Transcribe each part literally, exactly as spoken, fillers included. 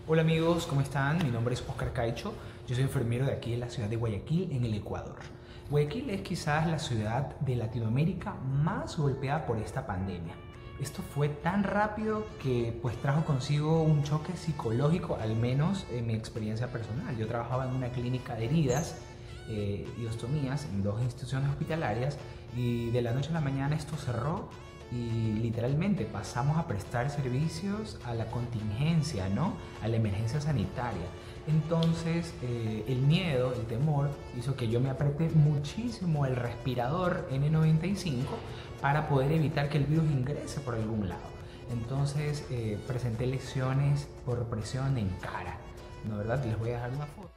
Hola amigos, ¿cómo están? Mi nombre es Oscar Caicho, yo soy enfermero de aquí en la ciudad de Guayaquil, en el Ecuador. Guayaquil es quizás la ciudad de Latinoamérica más golpeada por esta pandemia. Esto fue tan rápido que pues trajo consigo un choque psicológico, al menos en mi experiencia personal. Yo trabajaba en una clínica de heridas eh, y ostomías en dos instituciones hospitalarias y de la noche a la mañana esto cerró y literalmente pasamos a prestar servicios a la contingencia, ¿no? A la emergencia sanitaria. Entonces eh, el miedo, el temor hizo que yo me apreté muchísimo el respirador ene noventa y cinco para poder evitar que el virus ingrese por algún lado. Entonces eh, presenté lesiones por presión en cara, ¿no? ¿Verdad? Les voy a dejar una foto.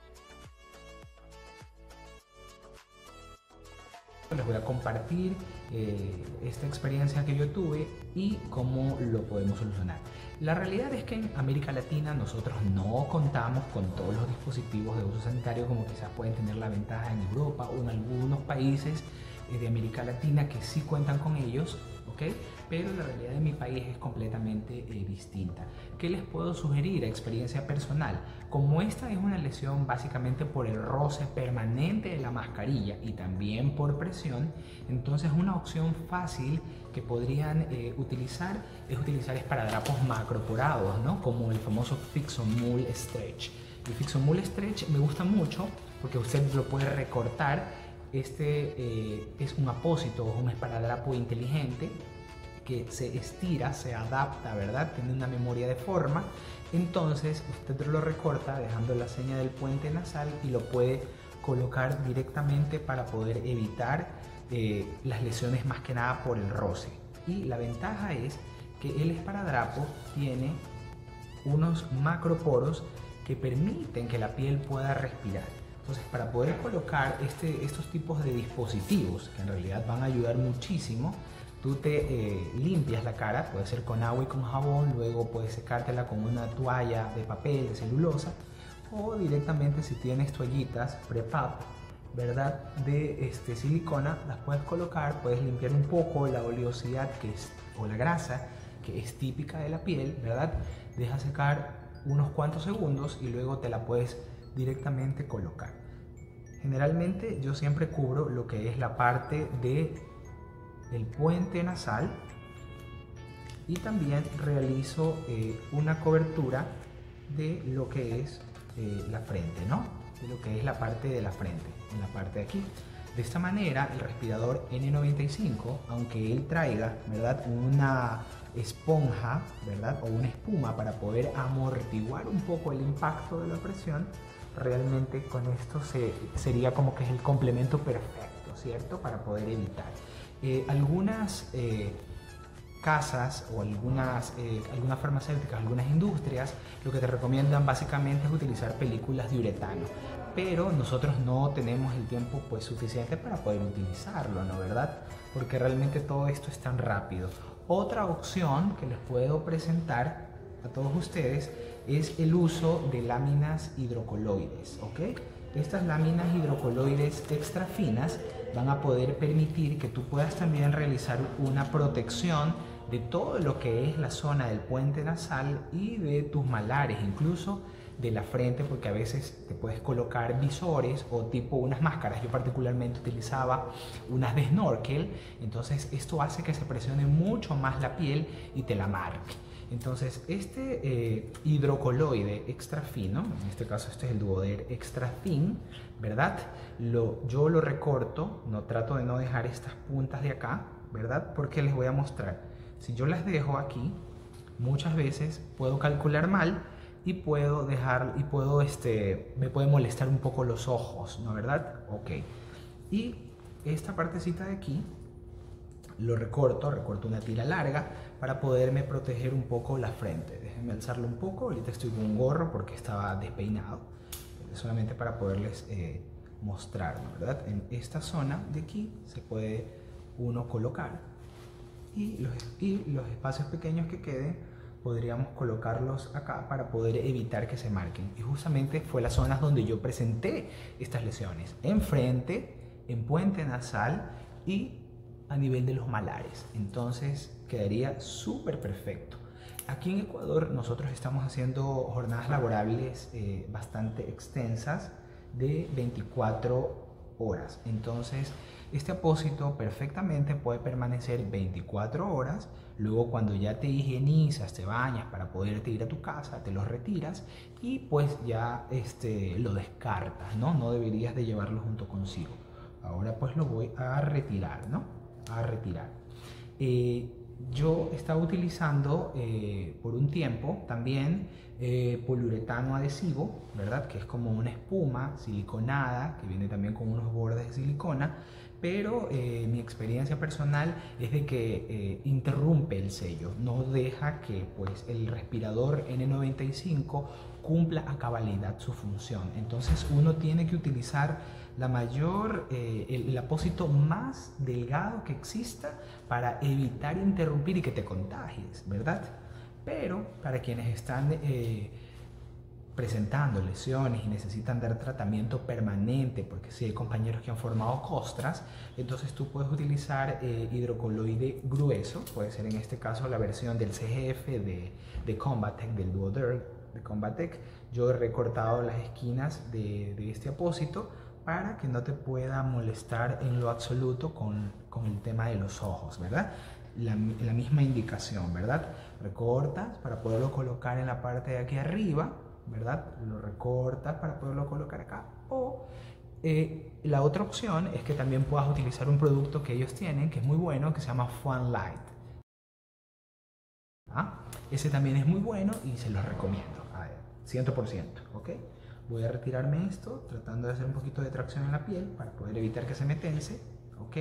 Les voy a compartir eh, esta experiencia que yo tuve y cómo lo podemos solucionar. La realidad es que en América Latina nosotros no contamos con todos los dispositivos de uso sanitario como quizás pueden tener la ventaja en Europa o en algunos países eh, de América Latina que sí cuentan con ellos, ¿ok? Pero la realidad de mi país es completamente eh, distinta. ¿Qué les puedo sugerir a experiencia personal? Como esta es una lesión básicamente por el roce permanente de la mascarilla y también por presión, entonces una opción fácil que podrían eh, utilizar es utilizar esparadrapos macroporados, ¿no? Como el famoso Fixomul Stretch. El Fixomul Stretch me gusta mucho porque usted lo puede recortar. Este eh, es un apósito, un esparadrapo inteligente que se estira, se adapta, ¿verdad? Tiene una memoria de forma. Entonces usted lo recorta dejando la seña del puente nasal y lo puede colocar directamente para poder evitar eh, las lesiones más que nada por el roce. Y la ventaja es que el esparadrapo tiene unos macroporos que permiten que la piel pueda respirar. Entonces, para poder colocar este, estos tipos de dispositivos, que en realidad van a ayudar muchísimo, tú te eh, limpias la cara, puede ser con agua y con jabón, luego puedes secártela con una toalla de papel, de celulosa, o directamente si tienes toallitas prepap, ¿verdad? De este, silicona, las puedes colocar, puedes limpiar un poco la oleosidad que es, o la grasa que es típica de la piel, ¿verdad? Deja secar unos cuantos segundos y luego te la puedes directamente colocar. Generalmente yo siempre cubro lo que es la parte de el puente nasal y también realizo eh, una cobertura de lo que es eh, la frente, ¿no? De lo que es la parte de la frente, en la parte de aquí. De esta manera el respirador ene noventa y cinco, aunque él traiga, ¿verdad?, una esponja, ¿verdad?, o una espuma para poder amortiguar un poco el impacto de la presión, realmente con esto se, sería como que es el complemento perfecto, ¿cierto?, para poder evitar. Eh, algunas eh, casas o algunas, eh, algunas farmacéuticas, algunas industrias, lo que te recomiendan básicamente es utilizar películas de uretano, pero nosotros no tenemos el tiempo pues suficiente para poder utilizarlo, ¿no? ¿Verdad? Porque realmente todo esto es tan rápido. Otra opción que les puedo presentar a todos ustedes es el uso de láminas hidrocoloides, ¿ok? Estas láminas hidrocoloides extra finas van a poder permitir que tú puedas también realizar una protección de todo lo que es la zona del puente nasal y de tus malares, incluso de la frente, porque a veces te puedes colocar visores o tipo unas máscaras. Yo particularmente utilizaba unas de snorkel, entonces esto hace que se presione mucho más la piel y te la marque. Entonces este eh, hidrocoloide extra fino, en este caso este es el Duoder extra thin, ¿verdad? Lo, yo lo recorto, no trato de no dejar estas puntas de acá, ¿verdad? Porque les voy a mostrar, si yo las dejo aquí, muchas veces puedo calcular mal y puedo dejar, y puedo, este, me puede molestar un poco los ojos, ¿no? ¿Verdad? Ok. Y esta partecita de aquí, lo recorto, recorto una tira larga para poderme proteger un poco la frente. Déjenme alzarlo un poco, ahorita estoy con un gorro porque estaba despeinado, solamente para poderles eh, mostrar, ¿no? ¿Verdad? En esta zona de aquí se puede uno colocar y los, y los espacios pequeños que queden podríamos colocarlos acá para poder evitar que se marquen. Y justamente fue las zonas donde yo presenté estas lesiones, en frente, en puente nasal y a nivel de los malares. Entonces quedaría súper perfecto. Aquí en Ecuador nosotros estamos haciendo jornadas laborables eh, bastante extensas de veinticuatro horas. Entonces, este apósito perfectamente puede permanecer veinticuatro horas. Luego, cuando ya te higienizas, te bañas para poderte ir a tu casa, te lo retiras y pues ya este, lo descartas, ¿no? No deberías de llevarlo junto consigo. Ahora pues lo voy a retirar, ¿no? A retirar. Eh, yo estaba utilizando eh, por un tiempo también eh, poliuretano adhesivo, ¿verdad? Que es como una espuma siliconada que viene también con unos bordes de silicona, pero eh, mi experiencia personal es de que eh, interrumpe el sello, no deja que pues, el respirador N noventa y cinco cumpla a cabalidad su función. Entonces uno tiene que utilizar la mayor, eh, el, el apósito más delgado que exista para evitar interrumpir y que te contagies, ¿verdad? Pero para quienes están eh, presentando lesiones y necesitan dar tratamiento permanente, porque si hay compañeros que han formado costras, entonces tú puedes utilizar eh, hidrocoloide grueso, puede ser en este caso la versión del C G F de, de Combatec, del Duoderm de Combatec. Yo he recortado las esquinas de, de este apósito para que no te pueda molestar en lo absoluto con, con el tema de los ojos, ¿verdad? La, la misma indicación, ¿verdad? Recortas para poderlo colocar en la parte de aquí arriba, ¿verdad? Lo recortas para poderlo colocar acá. O eh, la otra opción es que también puedas utilizar un producto que ellos tienen, que es muy bueno, que se llama Fan Light. ¿Ah? Ese también es muy bueno y se los recomiendo, a ver, cien por ciento, ¿ok? Voy a retirarme esto, tratando de hacer un poquito de tracción en la piel para poder evitar que se me tense, ¿ok?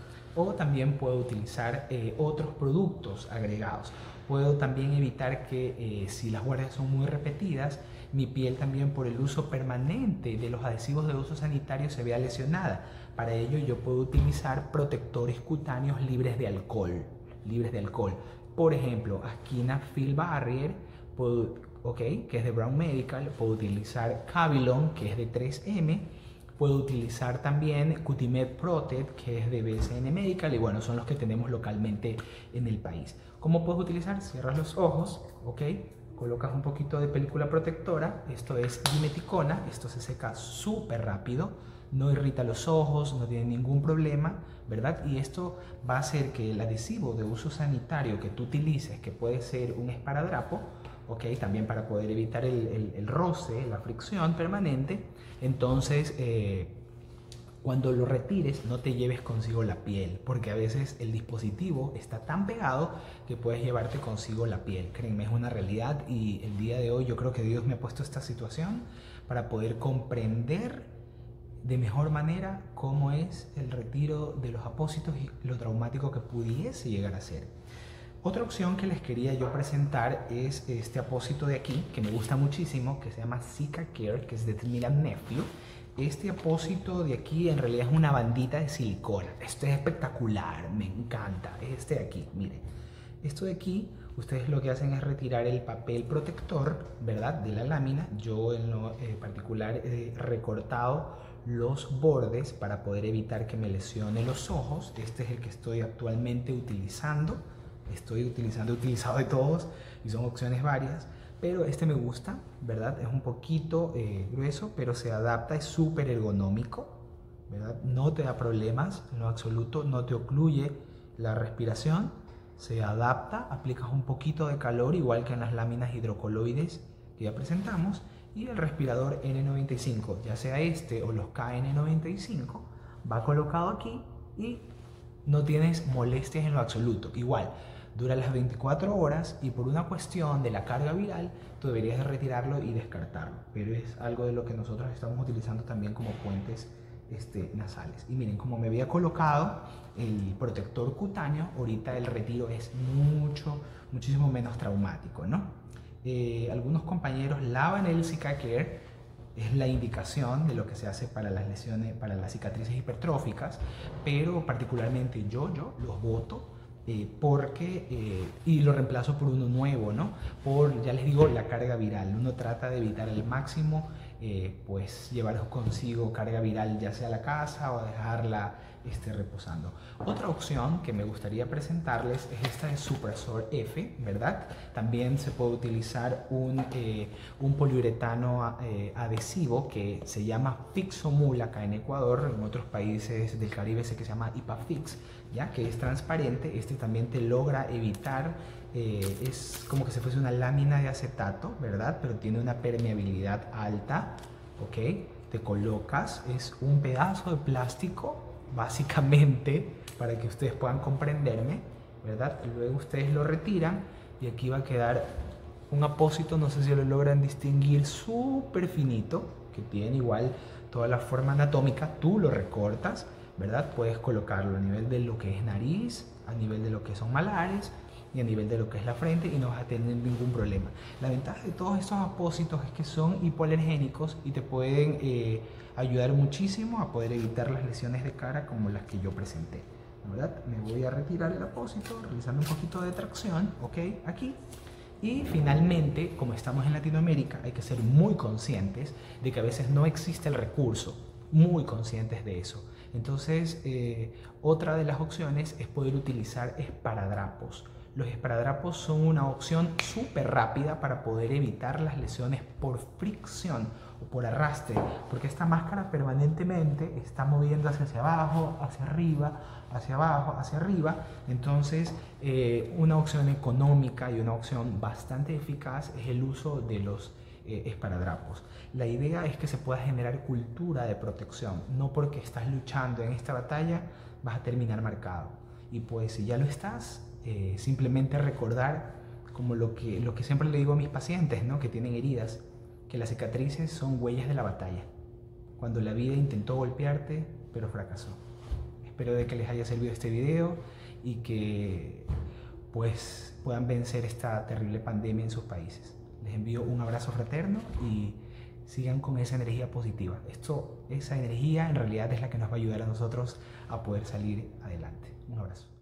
O también puedo utilizar eh, otros productos agregados. Puedo también evitar que eh, si las guardias son muy repetidas, mi piel también por el uso permanente de los adhesivos de uso sanitario se vea lesionada. Para ello yo puedo utilizar protectores cutáneos libres de alcohol, libres de alcohol. Por ejemplo, Askina Field Barrier, puedo, okay, que es de Brown Medical, puedo utilizar Cavilon, que es de tres eme, puedo utilizar también Cutimed Protect, que es de B S N Medical, y bueno, son los que tenemos localmente en el país. ¿Cómo puedes utilizar? Cierras los ojos, ok, colocas un poquito de película protectora, esto es dimeticona, esto se seca súper rápido, no irrita los ojos, no tiene ningún problema, ¿verdad? Y esto va a hacer que el adhesivo de uso sanitario que tú utilices, que puede ser un esparadrapo, ¿ok? También para poder evitar el, el, el roce, la fricción permanente, entonces eh, cuando lo retires no te lleves consigo la piel, porque a veces el dispositivo está tan pegado que puedes llevarte consigo la piel. Créanme, es una realidad y el día de hoy yo creo que Dios me ha puesto esta situación para poder comprender de mejor manera cómo es el retiro de los apósitos y lo traumático que pudiese llegar a ser. Otra opción que les quería yo presentar es este apósito de aquí, que me gusta muchísimo, que se llama Zika Care, que es de Smith and Nephew. Este apósito de aquí en realidad es una bandita de silicona. Esto es espectacular, me encanta. Este de aquí, miren. Esto de aquí, ustedes lo que hacen es retirar el papel protector, ¿verdad? De la lámina. Yo en lo eh, particular he recortado los bordes para poder evitar que me lesione los ojos. Este es el que estoy actualmente utilizando. Estoy utilizando, he utilizado de todos y son opciones varias, pero este me gusta, ¿verdad? Es un poquito eh, grueso, pero se adapta, es súper ergonómico, ¿verdad? No te da problemas en lo absoluto, no te ocluye la respiración, se adapta, aplicas un poquito de calor, igual que en las láminas hidrocoloides que ya presentamos, y el respirador N noventa y cinco, ya sea este o los K N noventa y cinco, va colocado aquí y no tienes molestias en lo absoluto. Igual, dura las veinticuatro horas y por una cuestión de la carga viral, tú deberías de retirarlo y descartarlo. Pero es algo de lo que nosotros estamos utilizando también como puentes este, nasales. Y miren, como me había colocado el protector cutáneo, ahorita el retiro es mucho, muchísimo menos traumático, ¿no? Eh, algunos compañeros lavan el Zika Care, es la indicación de lo que se hace para las lesiones, para las cicatrices hipertróficas, pero particularmente yo, yo los boto eh, porque, eh, y lo reemplazo por uno nuevo, ¿no? Por, ya les digo, la carga viral. Uno trata de evitar al máximo, eh, pues, llevar consigo carga viral, ya sea a la casa o dejarla esté reposando. Otra opción que me gustaría presentarles es esta de Supresor F, ¿verdad? También se puede utilizar un, eh, un poliuretano eh, adhesivo que se llama Fixomul acá en Ecuador. En otros países del Caribe sé que se llama Ipafix, ya que es transparente. Este también te logra evitar, eh, es como que se fuese una lámina de acetato, ¿verdad? Pero tiene una permeabilidad alta, ¿ok? Te colocas, es un pedazo de plástico, básicamente, para que ustedes puedan comprenderme, ¿verdad? Luego ustedes lo retiran y aquí va a quedar un apósito, no sé si lo logran distinguir, súper finito, que tiene igual toda la forma anatómica. Tú lo recortas, ¿verdad? Puedes colocarlo a nivel de lo que es nariz, a nivel de lo que son malares y a nivel de lo que es la frente, y no vas a tener ningún problema. La ventaja de todos estos apósitos es que son hipoalergénicos y te pueden eh, ayudar muchísimo a poder evitar las lesiones de cara como las que yo presenté, ¿verdad? Me voy a retirar el apósito realizando un poquito de tracción, ¿ok? Aquí. Y finalmente, como estamos en Latinoamérica, hay que ser muy conscientes de que a veces no existe el recurso, muy conscientes de eso. Entonces, eh, otra de las opciones es poder utilizar esparadrapos. Los esparadrapos son una opción súper rápida para poder evitar las lesiones por fricción o por arrastre, porque esta máscara permanentemente está moviendo hacia abajo, hacia arriba, hacia abajo, hacia arriba. Entonces, eh, una opción económica y una opción bastante eficaz es el uso de los eh, esparadrapos. La idea es que se pueda generar cultura de protección. No porque estás luchando en esta batalla vas a terminar marcado. Y pues si ya lo estás, Eh, simplemente recordar, como lo que, lo que siempre le digo a mis pacientes, ¿no?, que tienen heridas, que las cicatrices son huellas de la batalla, cuando la vida intentó golpearte pero fracasó. Espero de que les haya servido este video y que pues puedan vencer esta terrible pandemia en sus países. Les envío un abrazo fraterno y sigan con esa energía positiva. Esto, esa energía en realidad es la que nos va a ayudar a nosotros a poder salir adelante. Un abrazo.